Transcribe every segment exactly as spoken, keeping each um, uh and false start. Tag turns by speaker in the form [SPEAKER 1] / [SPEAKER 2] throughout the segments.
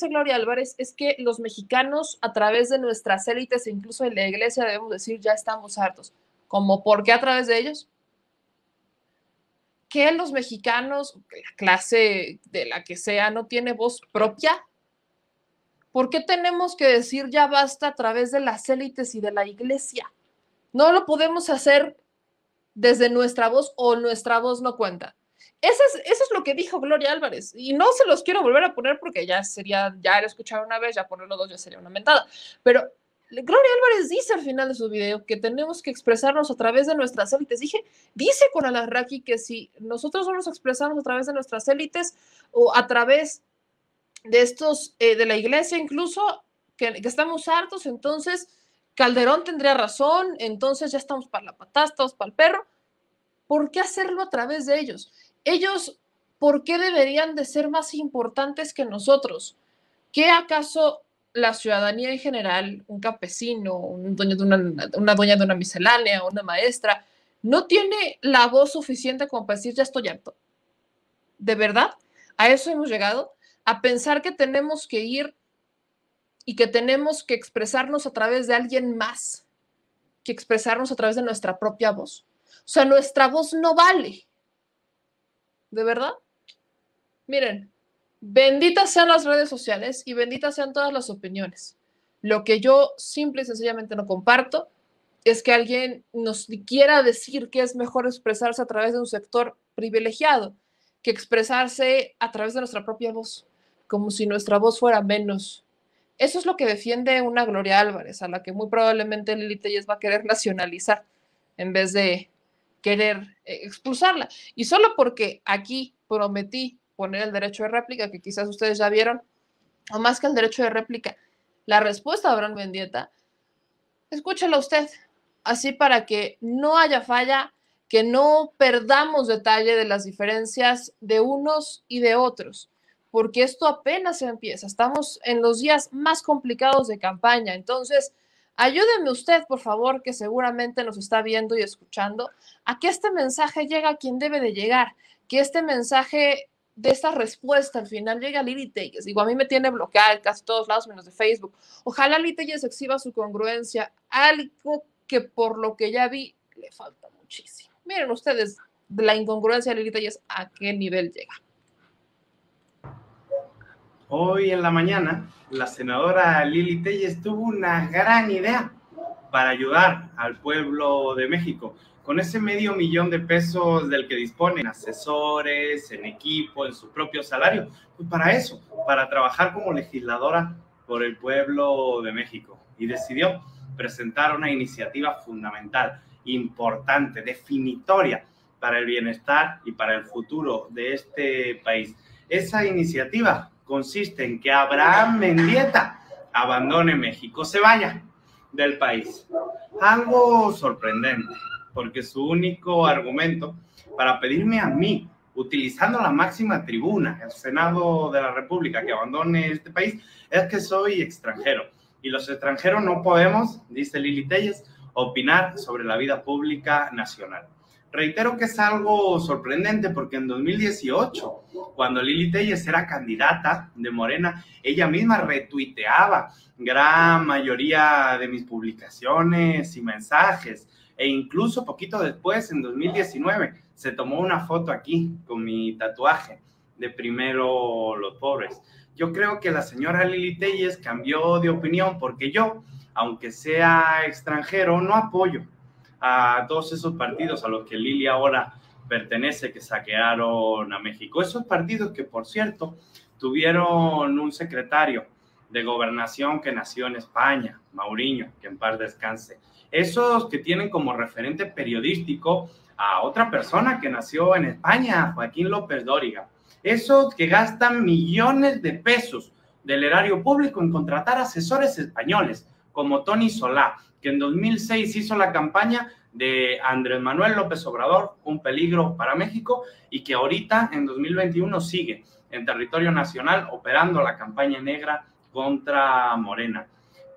[SPEAKER 1] dice Gloria Álvarez es que los mexicanos, a través de nuestras élites e incluso en la iglesia, debemos decir, ya estamos hartos. ¿Cómo por qué a través de ellos? ¿Que los mexicanos, la clase de la que sea, no tiene voz propia? ¿Por qué tenemos que decir ya basta a través de las élites y de la iglesia? No lo podemos hacer desde nuestra voz o nuestra voz no cuenta. Eso es, eso es lo que dijo Gloria Álvarez. Y no se los quiero volver a poner porque ya sería, ya lo escucharon una vez, ya ponerlo dos ya sería una mentada. Pero Gloria Álvarez dice al final de su video que tenemos que expresarnos a través de nuestras élites. Dije, dice con Alarraqui que si nosotros no nos expresamos a través de nuestras élites o a través de estos, eh, de la iglesia incluso, que, que estamos hartos, entonces Calderón tendría razón, entonces ya estamos para la patada, estamos para el perro. ¿Por qué hacerlo a través de ellos? Ellos, ¿por qué deberían de ser más importantes que nosotros? ¿Qué acaso la ciudadanía en general, un campesino, un dueño de una, una dueña de una miscelánea, una maestra, no tiene la voz suficiente como para decir ya estoy harto? ¿De verdad? ¿A eso hemos llegado? A pensar que tenemos que ir y que tenemos que expresarnos a través de alguien más que expresarnos a través de nuestra propia voz. O sea, nuestra voz no vale. ¿De verdad? Miren, benditas sean las redes sociales y benditas sean todas las opiniones. Lo que yo simple y sencillamente no comparto es que alguien nos quiera decir que es mejor expresarse a través de un sector privilegiado que expresarse a través de nuestra propia voz, como si nuestra voz fuera menos. Eso es lo que defiende una Gloria Álvarez, a la que muy probablemente Lili Telles va a querer nacionalizar en vez de querer eh, expulsarla. Y solo porque aquí prometí poner el derecho de réplica, que quizás ustedes ya vieron, o más que el derecho de réplica, la respuesta de Abraham Mendieta, escúchela usted, así para que no haya falla, que no perdamos detalle de las diferencias de unos y de otros, porque esto apenas se empieza, estamos en los días más complicados de campaña, entonces ayúdeme usted, por favor, que seguramente nos está viendo y escuchando, a que este mensaje llegue a quien debe de llegar, que este mensaje de esta respuesta al final llegue a Lili Telles. Digo, a mí me tiene bloqueada en casi todos lados, menos de Facebook. Ojalá Lili Telles exhiba su congruencia, algo que por lo que ya vi le falta muchísimo. Miren ustedes de la incongruencia de Lili Telles a qué nivel llega.
[SPEAKER 2] Hoy en la mañana, la senadora Lili Telles tuvo una gran idea para ayudar al pueblo de México con ese medio millón de pesos del que disponen, asesores, en equipo, en su propio salario. Pues para eso, para trabajar como legisladora por el pueblo de México. Y decidió presentar una iniciativa fundamental, importante, definitoria para el bienestar y para el futuro de este país. Esa iniciativa consiste en que Abraham Mendieta abandone México, se vaya del país. Algo sorprendente, porque su único argumento para pedirme a mí, utilizando la máxima tribuna, el Senado de la República, que abandone este país, es que soy extranjero. Y los extranjeros no podemos, dice Lili Telles, opinar sobre la vida pública nacional. Reitero que es algo sorprendente porque en dos mil dieciocho, cuando Lili Telles era candidata de Morena, ella misma retuiteaba gran mayoría de mis publicaciones y mensajes. E incluso poquito después, en dos mil diecinueve, se tomó una foto aquí con mi tatuaje de Primero los Pobres. Yo creo que la señora Lili Telles cambió de opinión porque yo, aunque sea extranjero, no apoyo a todos esos partidos a los que Lili ahora pertenece, que saquearon a México. Esos partidos que, por cierto, tuvieron un secretario de gobernación que nació en España, Mauriño, que en paz descanse. Esos que tienen como referente periodístico a otra persona que nació en España, Joaquín López Dóriga. Esos que gastan millones de pesos del erario público en contratar asesores españoles, como Tony Solá, que en dos mil seis hizo la campaña de Andrés Manuel López Obrador, un peligro para México, y que ahorita en dos mil veintiuno sigue en territorio nacional operando la campaña negra contra Morena.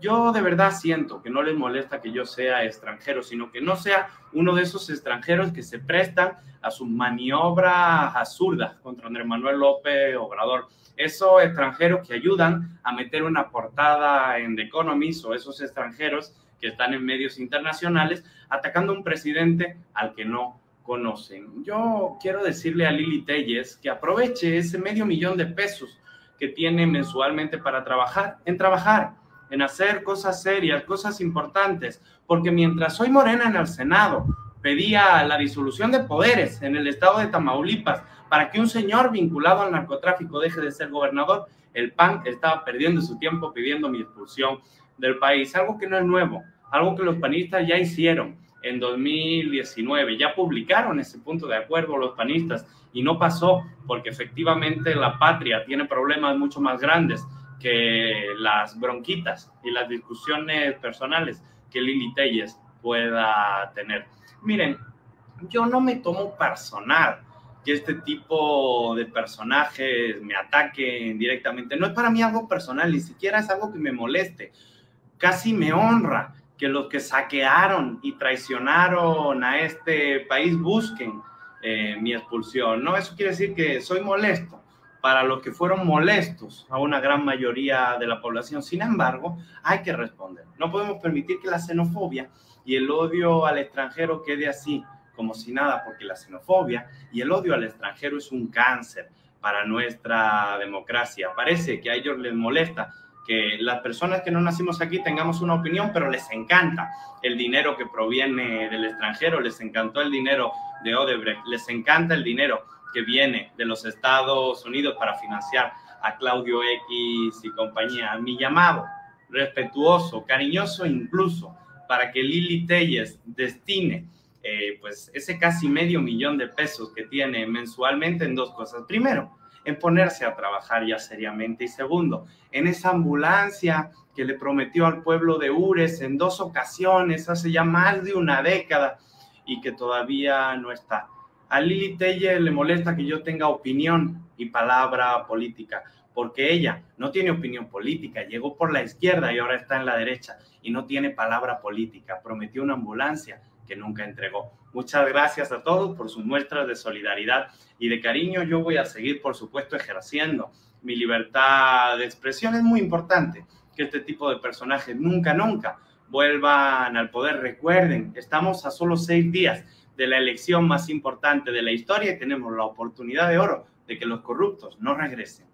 [SPEAKER 2] Yo de verdad siento que no les molesta que yo sea extranjero, sino que no sea uno de esos extranjeros que se prestan a sus maniobras absurdas contra Andrés Manuel López Obrador. Esos extranjeros que ayudan a meter una portada en The Economist, o esos extranjeros que están en medios internacionales atacando a un presidente al que no conocen. Yo quiero decirle a Lili Téllez que aproveche ese medio millón de pesos que tiene mensualmente para trabajar, en trabajar, en hacer cosas serias, cosas importantes, porque mientras Soy Morena en el Senado pedía la disolución de poderes en el estado de Tamaulipas para que un señor vinculado al narcotráfico deje de ser gobernador, el P A N estaba perdiendo su tiempo pidiendo mi expulsión del país, algo que no es nuevo, algo que los panistas ya hicieron en dos mil diecinueve, ya publicaron ese punto de acuerdo los panistas y no pasó porque efectivamente la patria tiene problemas mucho más grandes que las bronquitas y las discusiones personales que Lili Téllez pueda tener. Miren, yo no me tomo personal que este tipo de personajes me ataquen directamente. No es para mí algo personal, ni siquiera es algo que me moleste. Casi me honra que los que saquearon y traicionaron a este país busquen eh, mi expulsión, ¿no? Eso quiere decir que soy molesto para los que fueron molestos a una gran mayoría de la población. Sin embargo, hay que responder. No podemos permitir que la xenofobia y el odio al extranjero quede así, como si nada, porque la xenofobia y el odio al extranjero es un cáncer para nuestra democracia. Parece que a ellos les molesta que las personas que no nacimos aquí tengamos una opinión, pero les encanta el dinero que proviene del extranjero, les encantó el dinero de Odebrecht, les encanta el dinero que viene de los Estados Unidos para financiar a Claudio X y compañía. Mi llamado respetuoso, cariñoso incluso, para que Lili Téllez destine eh, pues ese casi medio millón de pesos que tiene mensualmente en dos cosas. Primero, en ponerse a trabajar ya seriamente, y segundo, en esa ambulancia que le prometió al pueblo de Ures en dos ocasiones, hace ya más de una década, y que todavía no está. A Lili Téllez le molesta que yo tenga opinión y palabra política, porque ella no tiene opinión política, llegó por la izquierda y ahora está en la derecha, y no tiene palabra política, prometió una ambulancia que nunca entregó. Muchas gracias a todos por sus muestras de solidaridad y de cariño. Yo voy a seguir, por supuesto, ejerciendo mi libertad de expresión. Es muy importante que este tipo de personajes nunca, nunca vuelvan al poder. Recuerden, estamos a solo seis días de la elección más importante de la historia y tenemos la oportunidad de oro de que los corruptos no regresen.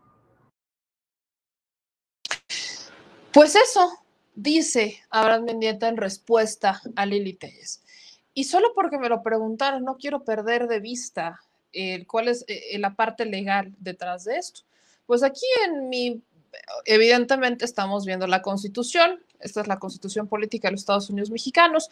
[SPEAKER 1] Pues eso dice Abraham Mendieta en respuesta a Lili Téllez. Y solo porque me lo preguntaron, no quiero perder de vista eh, cuál es eh, la parte legal detrás de esto. Pues aquí en mi, evidentemente estamos viendo la Constitución, esta es la Constitución Política de los Estados Unidos Mexicanos.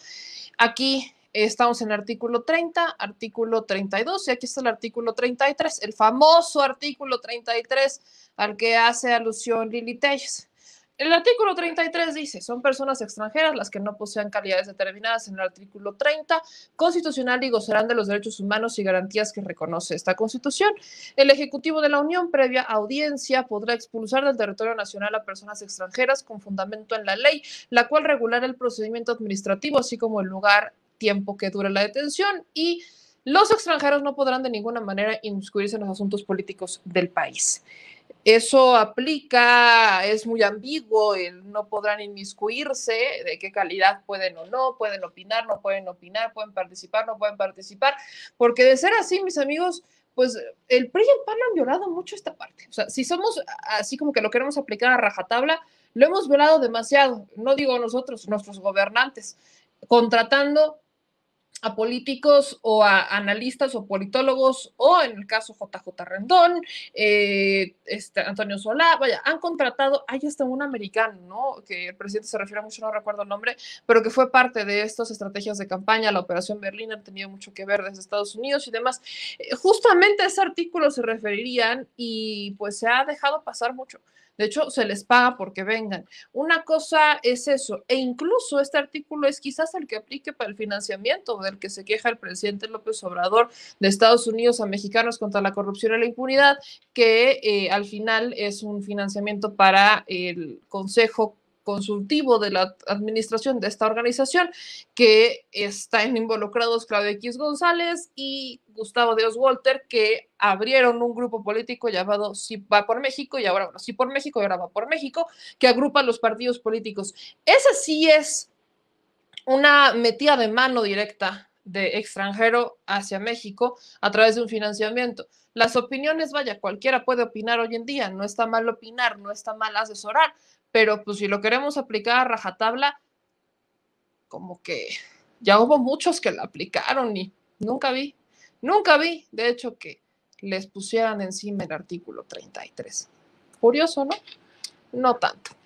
[SPEAKER 1] Aquí estamos en el artículo treinta, artículo treinta y dos, y aquí está el artículo treinta y tres, el famoso artículo treinta y tres al que hace alusión Lili Téllez. El artículo treinta y tres dice, son personas extranjeras las que no posean calidades determinadas en el artículo treinta constitucional y gozarán de los derechos humanos y garantías que reconoce esta Constitución. El Ejecutivo de la Unión, previa audiencia, podrá expulsar del territorio nacional a personas extranjeras con fundamento en la ley, la cual regulará el procedimiento administrativo, así como el lugar, tiempo que dure la detención, y los extranjeros no podrán de ninguna manera inmiscuirse en los asuntos políticos del país. Eso aplica, es muy ambiguo, el no podrán inmiscuirse, de qué calidad pueden o no, pueden opinar, no pueden opinar, pueden participar, no pueden participar, porque de ser así, mis amigos, pues el P R I y el P A N han violado mucho esta parte. O sea, si somos así como que lo queremos aplicar a rajatabla, lo hemos violado demasiado, no digo nosotros, nuestros gobernantes, contratando a políticos o a analistas o politólogos, o en el caso J J Rendón, eh, este, Antonio Solá, vaya, han contratado, hay hasta un americano, ¿no? Que el presidente se refiere mucho, no recuerdo el nombre, pero que fue parte de estas estrategias de campaña, la Operación Berlín, han tenido mucho que ver desde Estados Unidos y demás. Eh, justamente a ese artículo se referirían y pues se ha dejado pasar mucho. De hecho, se les paga porque vengan. Una cosa es eso, e incluso este artículo es quizás el que aplique para el financiamiento del que se queja el presidente López Obrador de Estados Unidos a mexicanos contra la corrupción y la impunidad, que eh, al final es un financiamiento para el Consejo consultivo de la administración de esta organización, que están involucrados Claudio X González y Gustavo Díaz Walter, que abrieron un grupo político llamado Sí va por México, y ahora, bueno, Sí por México y ahora va por México, que agrupa los partidos políticos. Ese sí es una metida de mano directa de extranjero hacia México a través de un financiamiento. Las opiniones, vaya, cualquiera puede opinar hoy en día, no está mal opinar, no está mal asesorar, pero pues si lo queremos aplicar a rajatabla, como que ya hubo muchos que la aplicaron y nunca vi, nunca vi, de hecho, que les pusieran encima el artículo treinta y tres. Curioso, ¿no? No tanto.